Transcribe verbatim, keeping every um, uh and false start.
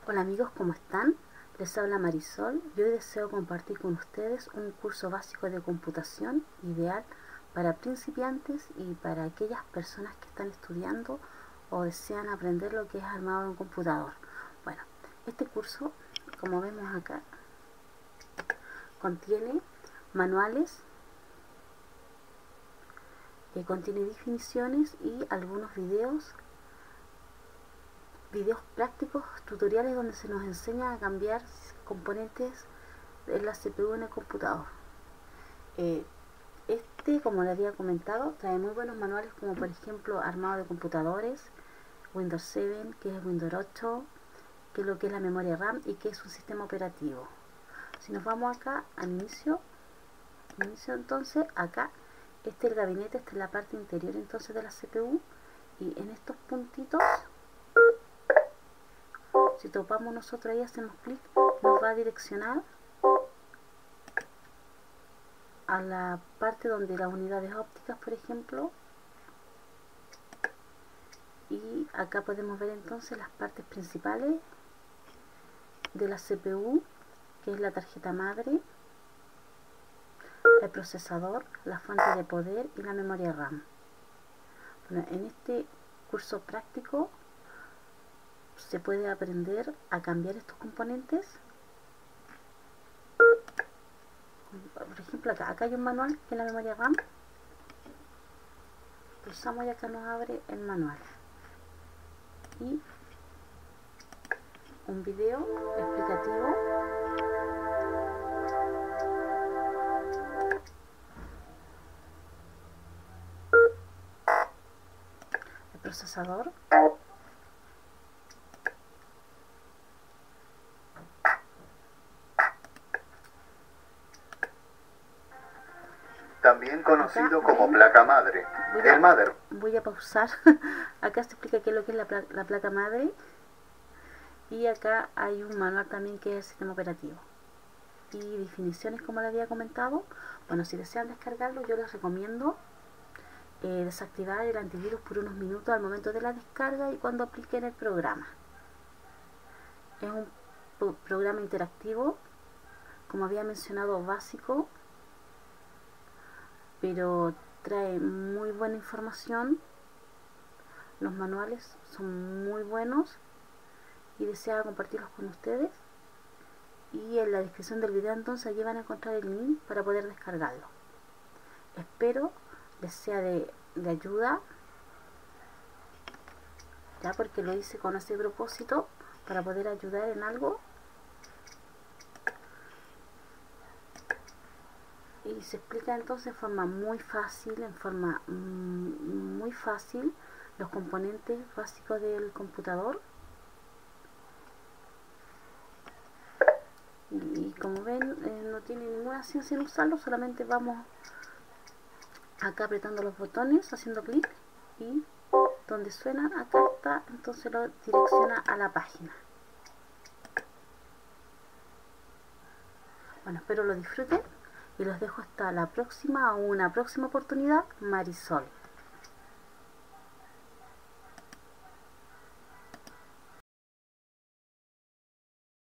Hola amigos, ¿cómo están? Les habla Marisol y hoy deseo compartir con ustedes un curso básico de computación ideal para principiantes y para aquellas personas que están estudiando o desean aprender lo que es armado de un computador. Bueno, este curso, como vemos acá, contiene manuales, eh, contiene definiciones y algunos videos videos prácticos, tutoriales donde se nos enseña a cambiar componentes de la C P U en el computador. Eh, este, como les había comentado, trae muy buenos manuales como por ejemplo armado de computadores, Windows siete, que es Windows ocho, que es lo que es la memoria RAM y que es un sistema operativo. Si nos vamos acá al inicio, inicio entonces, acá, este es el gabinete, esta es la parte interior entonces de la C P U, y en estos puntitos, si topamos nosotros ahí, hacemos clic, nos va a direccionar a la parte donde las unidades ópticas, por ejemplo, y acá podemos ver entonces las partes principales de la C P U, que es la tarjeta madre, el procesador, la fuente de poder y la memoria RAM. Bueno, en este curso práctico se puede aprender a cambiar estos componentes. Por ejemplo, acá, acá hay un manual que es la memoria RAM. Pulsamos y acá nos abre el manual. Y un video explicativo el procesador, también conocido acá, como ven, placa madre. voy a, El mother. voy a pausar. Acá se explica qué es lo que es la, pla la placa madre, y acá hay un manual también que es el sistema operativo y definiciones, como les había comentado. Bueno, si desean descargarlo, yo les recomiendo eh, desactivar el antivirus por unos minutos al momento de la descarga y cuando apliquen el programa. Es un pro programa interactivo, como había mencionado, básico, pero trae muy buena información. Los manuales son muy buenos y deseo compartirlos con ustedes, y en la descripción del video entonces allí van a encontrar el link para poder descargarlo. Espero les sea de, de ayuda, ya, porque lo hice con ese propósito, para poder ayudar en algo. Y se explica entonces en forma muy fácil, en forma mmm, muy fácil, los componentes básicos del computador. Y, y como ven, eh, no tiene ninguna ciencia en usarlo, solamente vamos acá apretando los botones, haciendo clic, y donde suena, acá está, entonces lo direcciona a la página. Bueno, espero lo disfruten y los dejo hasta la próxima o una próxima oportunidad. Marisol.